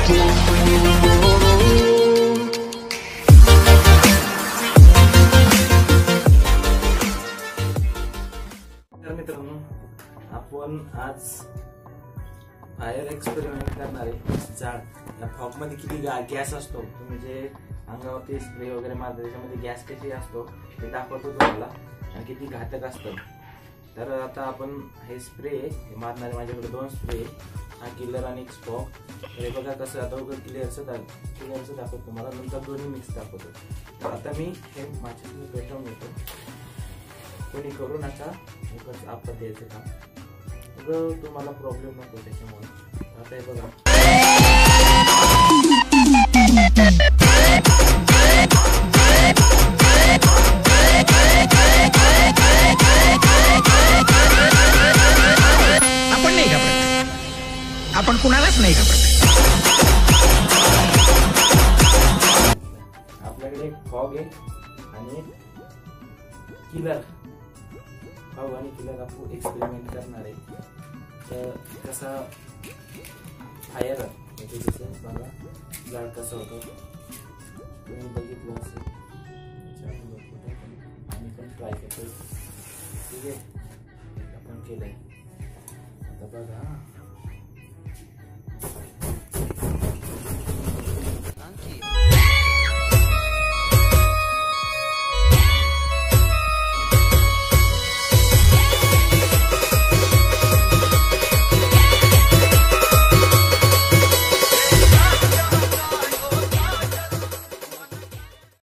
तर मित्रांनो, आपण आज फायर एक्सपेरिमेंट करणार आहे. जाळ या फॉग मध्ये किती गॅस असतो, तुम्ही जे अंगावरती स्प्रे वगैरे मारता त्याच्यामध्ये गॅस किती असतो ते दाखवतो तुम्हाला आणि किती घातक असतं. तर आता आपण हे स्प्रे मारणारे, माझ्याकडे 2 स्प्रे, हा किलर आणि एक स्पॉक. हे बघा कसं आता क्लिअरचं दाखवतो तुम्हाला, नंतर दोन्ही मिक्स दाखवतो. तर आता मी हे माझ्याकडे पेटवून घेतो. कोणी करू नका, उगाच आपलं द्यायचं काम, उगं तुम्हाला प्रॉब्लेम नको त्याच्यामुळे. आता हे बघा, आपण नाही घाबरत, आपण कुणालाच नाही घाबरत. आपल्याकडे एक फॉग आहे आणि किलर, फॉग आणि किलर आपण एक्सपेरिमेंट करणार आहे. तर कसा फायर म्हणजे दिसेल बघा, जाळ कसं होतं तुम्ही बघितलं असेल. आम्ही पण ट्राय करतो. ठीक आहे, आपण केलंय. आता बघा